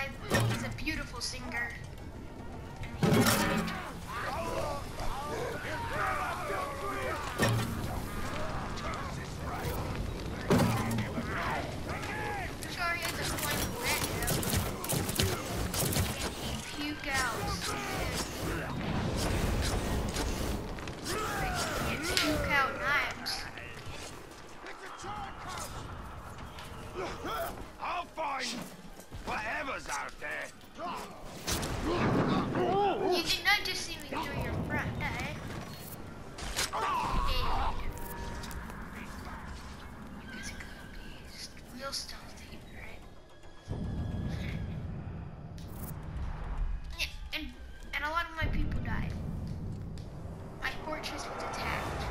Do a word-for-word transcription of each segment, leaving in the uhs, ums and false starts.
guy, he's a beautiful singer. And he does Sure, he has a point of red and he puke out. He can puke out knives. I'll find whatever's out there. You did not just see me through your front, eh? Hey. You guys are gonna be real stealthy, right? Yeah, and, and a lot of my people died. My fortress was attacked.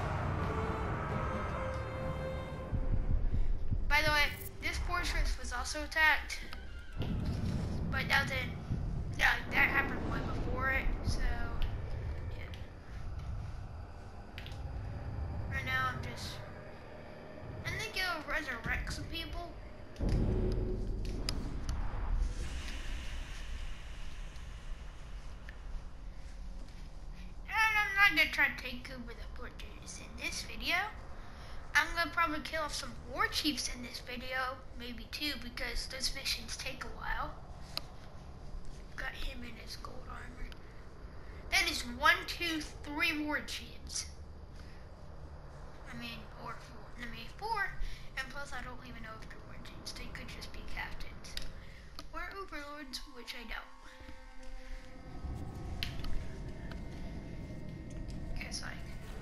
By the way, this fortress was also attacked, but that didn't, yeah, that happened way before it, so, yeah. Right now I'm just, I think it'll resurrect some people. And I'm not gonna try to take over the fortress in this video. I'm gonna probably kill off some war chiefs in this video, maybe two, because those missions take a while. Got him in his gold armor. That is one, two, three war chiefs. I mean, or four. I mean, four, and plus I don't even know if they're war chiefs. They could just be captains. Or overlords, which I doubt. Guess like.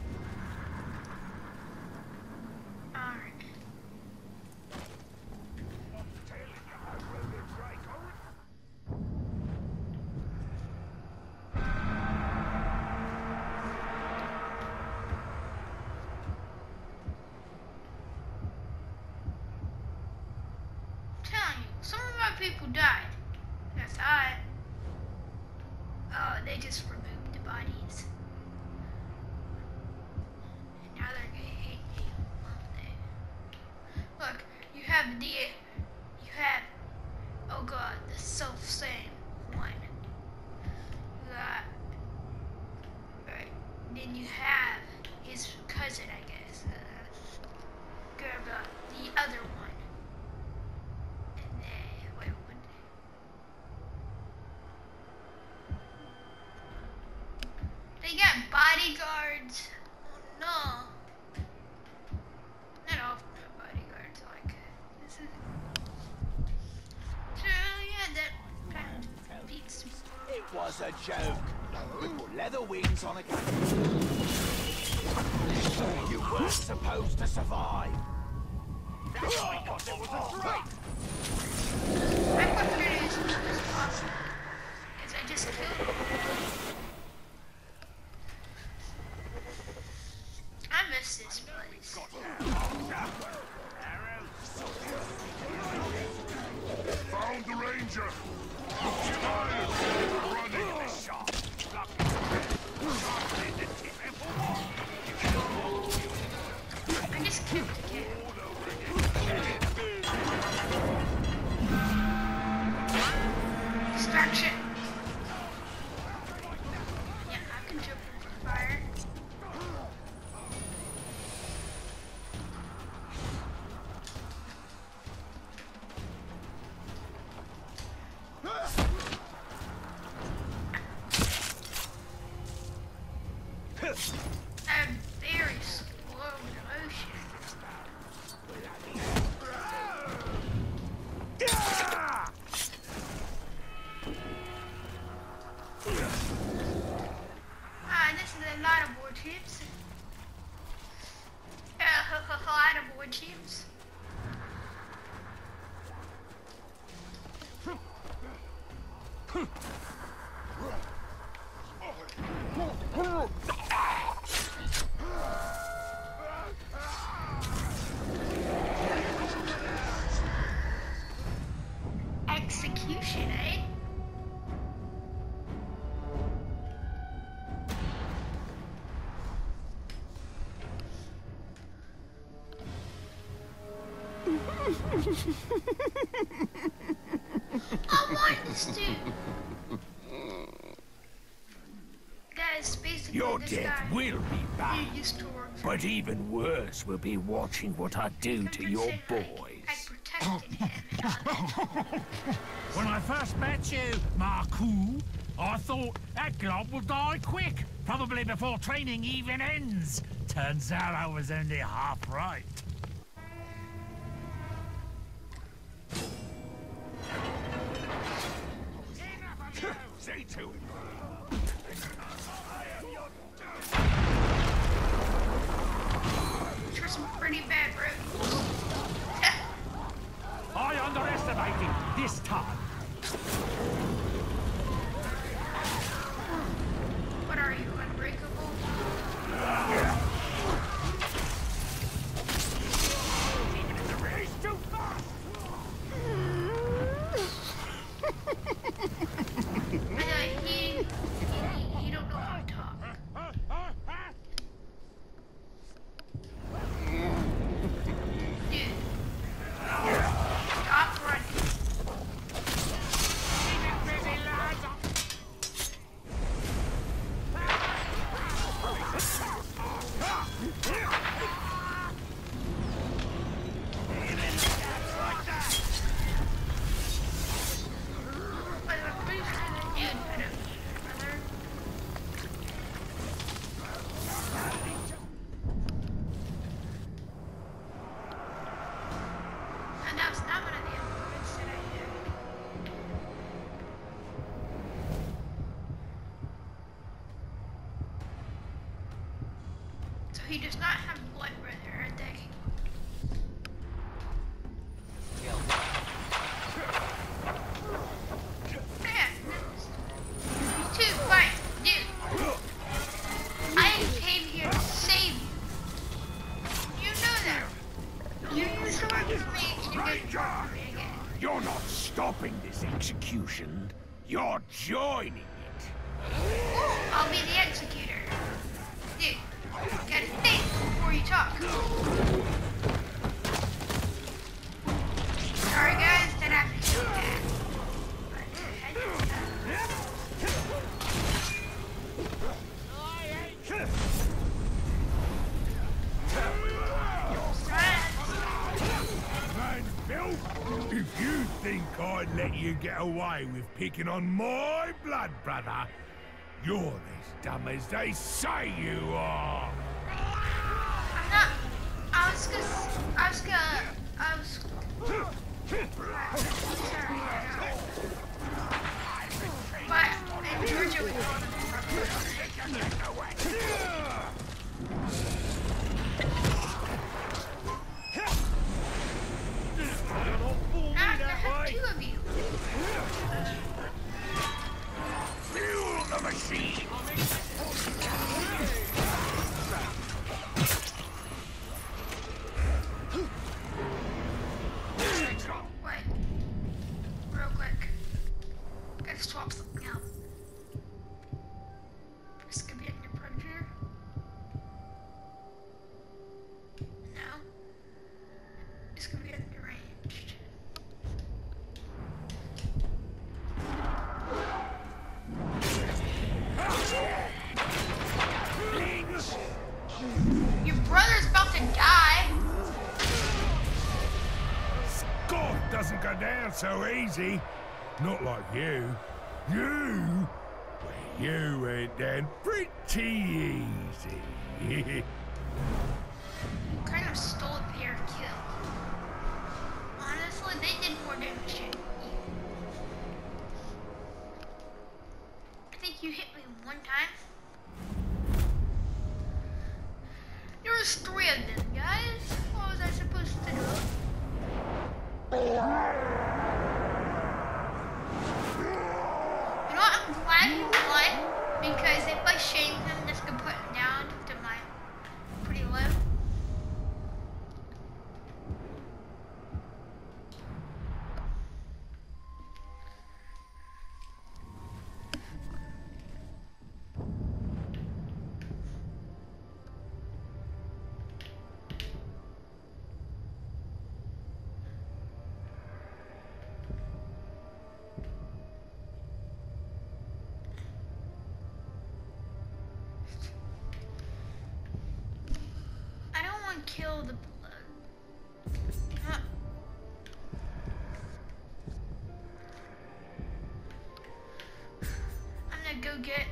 Alright. Telling you, some of my people died. That's odd. Oh, they just removed the bodies. And now they're gonna hate me. Look, you have the, you have, oh god, the self-same one. You got, right, then you have his cousin, I guess, uh, grab uh, the other one. And then, wait, what? They got bodyguards. Oh no. Not all bodyguards like this is. So yeah, that kind of beats me. It was a joke. We put leather wings on a cat. You weren't supposed to survive. That's why God, it was a trick. I prefer to use this as possible. Because I just killed him. I miss this place. Found the ranger. Tired of running this shop. I just killed the kid. Distraction. Yeah, I can jump into fire. I'm very slow in motion. Ah, this is a lot of war chiefs. A lot of war chiefs. Execution, eh? I want this dude. Guys, basically Your this death guy, will be he bad, used to work for but even worse will be watching what I do to your I, I boys. protected him and all that. When I first met you, Marku, I thought that glob will die quick, probably before training even ends. Turns out I was only half right. See to it. Which were some pretty bad roads. I underestimated this time. What are you, unbreakable? He's too fast! I thought he, he, he don't know how to talk. Dude. Stop running. But I'm pretty sure that dude had a brother. And that was not one of the improvements that I did. So he does not have blood brother, are they? Man, these two fight, dude. I came here to save you. You know that. You used to work with me and you're going to work with me again. You're not stopping this execution. You're joining it. I'll be the executor. Dude, you gotta think before you talk. Sorry guys, that happened so bad. But I just, Man, Bill, if you think I'd let you get away with picking on my blood brother, you're as dumb as they say you are. I'm not. I was gonna. I was gonna. I was. Sorry. But in Georgia we call them Now I have two of you. Fuel the machine. Wait. Real quick. Gotta swap something out. This could be a new predator. No. This could be underranged. Your brother's about to die. God doesn't go down so easy. Not like you. You? Well, you went down pretty easy. Kind of stole their kill. Honestly, they did more damage than you. I think you hit me one time. There was three of them, guys. What was I supposed to do? You know what? I'm glad he won because if I shame him, this could put him down to my pretty low.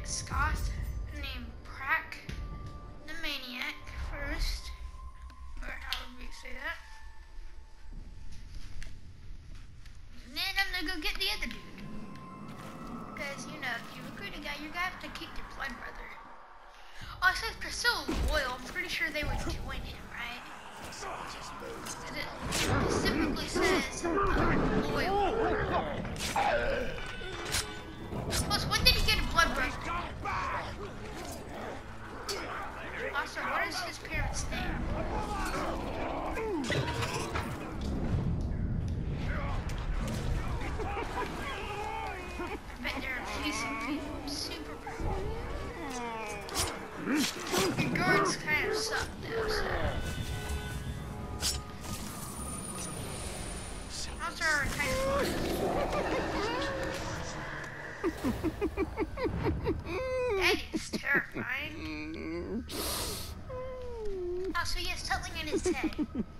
Scoth named Prack the Maniac first, or however you say that. And then I'm gonna go get the other dude. Because, you know, if you recruit a guy, you're gonna have to keep your blood brother. Also, if they're so loyal, I'm pretty sure they would join him, right? It specifically says uh, loyal. Plus, when did he get a blood brother? Also, what is his parents' name? I bet they're amazing people, super cool. The guards kind of suck though, so. Also, are kind of that is terrifying. Oh, so he has something in his head.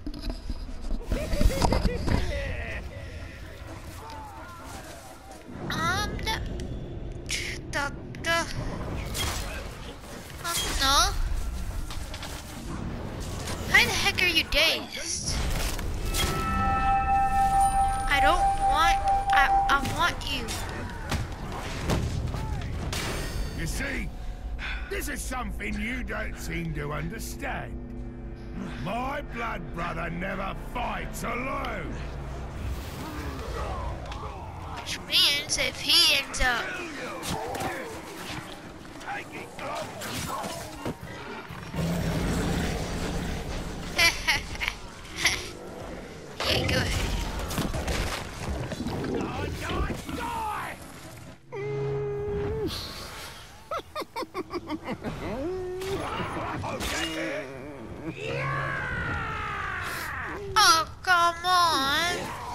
Um, the, the, the, um, no. Why the heck are you dazed? I don't want, I, I want you. You see, this is something you don't seem to understand. My blood brother never fights alone. Which means if he ends up... yeah, go ahead. Oh, come on.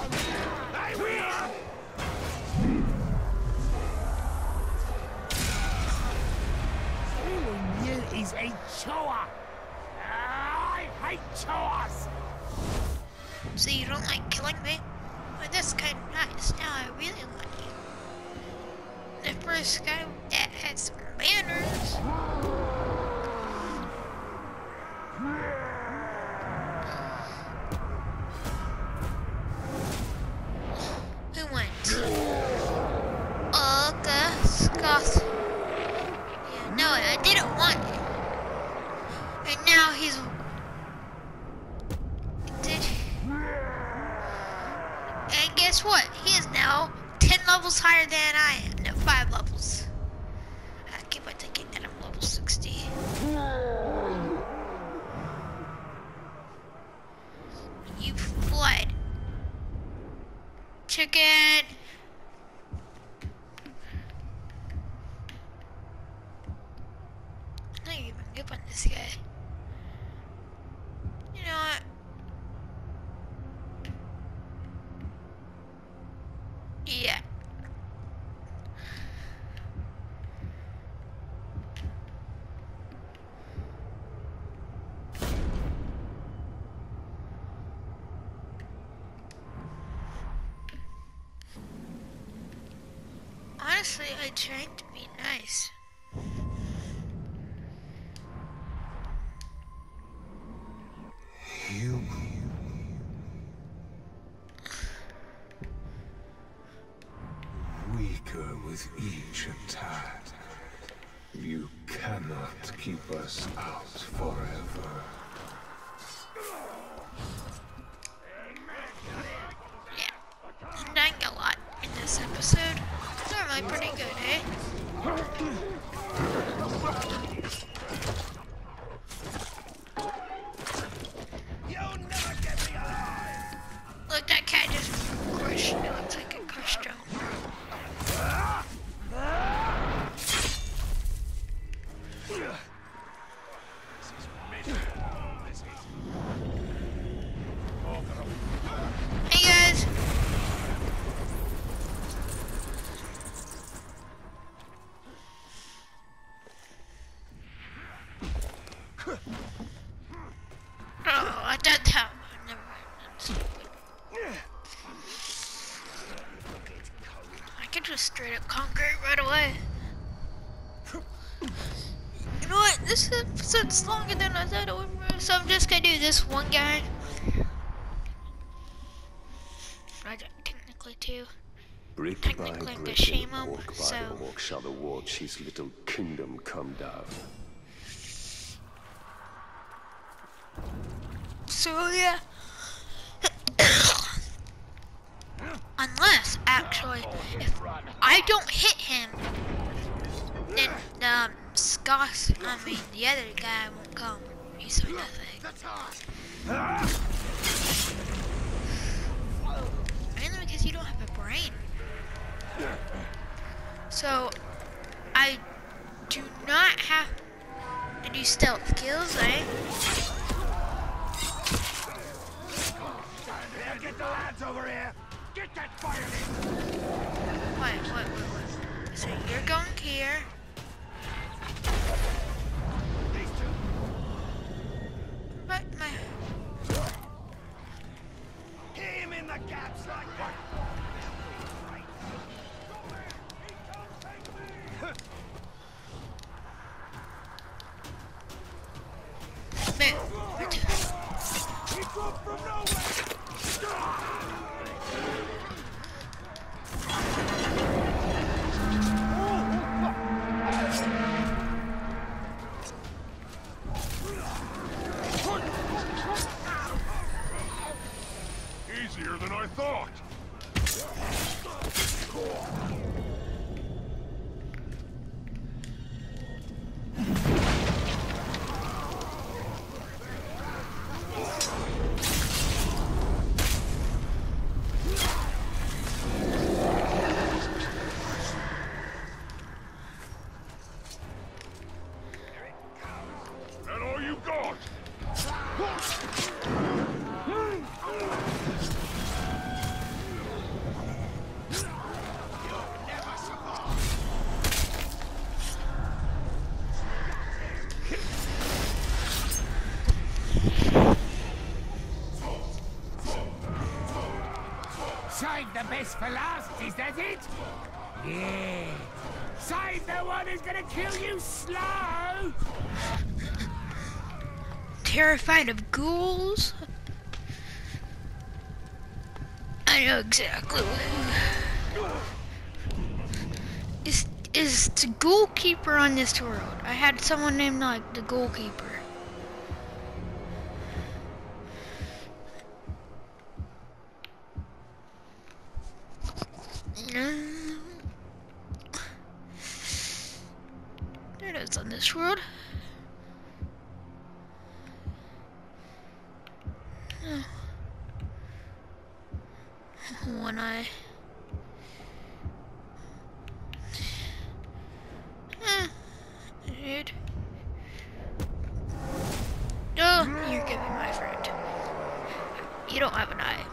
Killing you is a chore. I hate chores. So you don't like killing me? Well, that's kind of nice. Now I really like you. The first guy that had some manners. Who went? Oh, Scoth. Yeah, no, I didn't want it. And now he's... Did... And guess what? He is now ten levels higher than I am. No, five levels. I keep on thinking that I'm level sixty. You fled. Chicken. I'm not even good on this guy. You know what? Yeah. Honestly, I tried to be nice. You... weaker with each attack. You cannot keep us out forever. Yeah, I'm dying a lot in this episode. It's normally pretty good, eh? Look, that cat just crushed. It looks like a crushed drone. Hey guys! Oh, I did that. Never mind. That's stupid. I could just straight up conquer it right away. this episode's longer than I thought it would be, so I'm just gonna do this one guy. I don't, technically two. Brick Technically, by I'm brick gonna shame and him, walk by so. the walk shall the watch his little kingdom come down. So yeah. Unless, actually, if I don't hit him, then um, Scott, I mean the other guy won't come. He saw nothing. Mainly because you don't have a brain. So, I do not have any stealth kills, eh? Get the lads over here! Get that fire in! Wait, wait, wait, wait. So you're going here. These two. But my... Hit him in the gaps like that! Man, where to? He dropped from nowhere! Easier than I thought. That all you got? Save the best for last, is that it? Yeah. Save the one who's gonna kill you slow! Terrified of ghouls? I know exactly what. Is is the ghoul keeper on this world? I had someone named like the ghoul keeper. No. There it is on this world. Oh. One eye. Eh. Dude. Oh, you're giving my friend. You don't have an eye.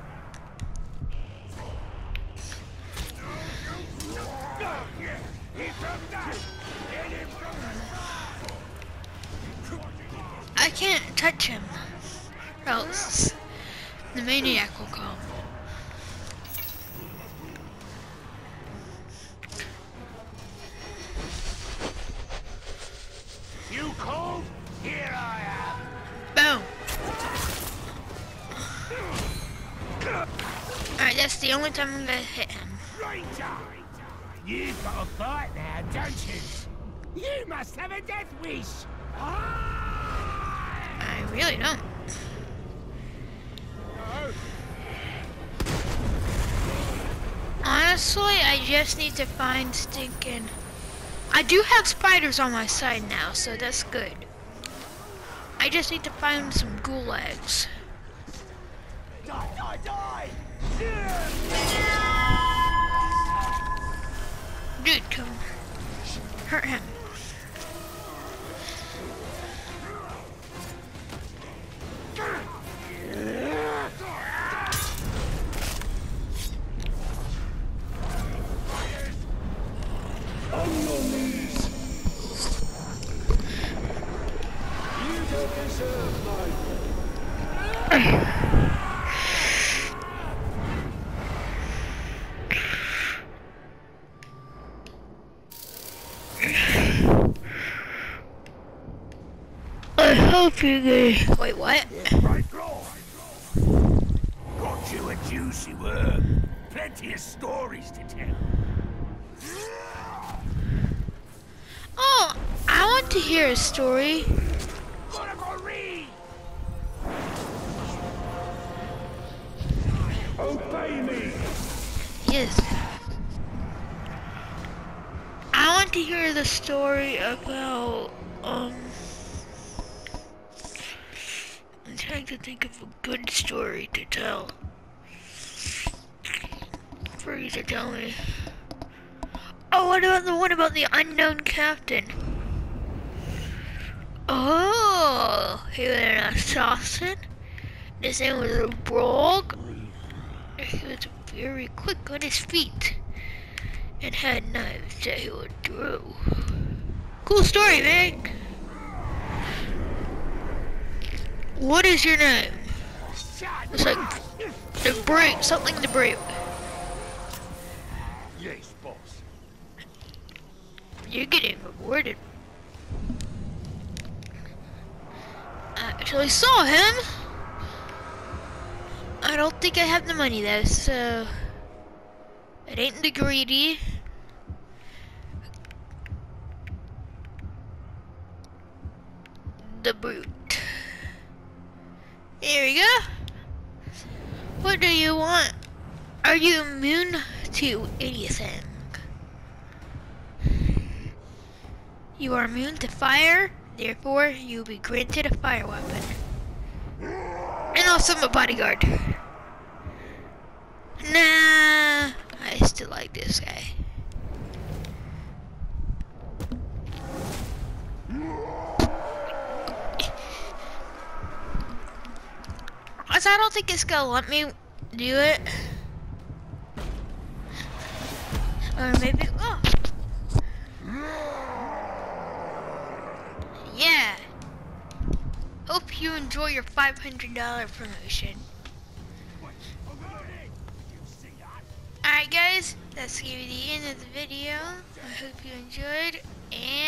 I can't touch him, or else the maniac will come. You cold? Here I am! Boom! Alright, that's the only time I'm gonna hit him. Right time! You've got a fight now, don't you? You must have a death wish! I really don't. Honestly, I just need to find stinking... I do have spiders on my side now, so that's good. I just need to find some ghoul eggs. Die, die, die! Dude, come. Hurt him. On your knees! You don't deserve life! Figure. Wait, what? Right, Claw. Got you a juicy worm. Plenty of stories to tell. Oh, I want to hear a story. Gotta go read. Obey me! Yes. I want to hear the story about, um... I'm trying to think of a good story to tell. For you to tell me. Oh, what about the one about the unknown captain? Oh, he was an assassin. His name was a Brog. He was very quick on his feet and had knives that he would throw. Cool story, man. What is your name? It's like the brave, something the brave. Yes, boss. You're getting rewarded. I actually saw him. I don't think I have the money though, so it ain't the greedy. The brute. Here we go. What do you want? Are you immune to anything? You are immune to fire, therefore you will be granted a fire weapon. And also I'm a bodyguard. Nah, I still like this guy. Also, I don't think it's gonna let me do it. Or maybe, oh. Yeah. Hope you enjoy your five hundred dollar promotion. Alright guys, that's gonna be the end of the video. I hope you enjoyed, and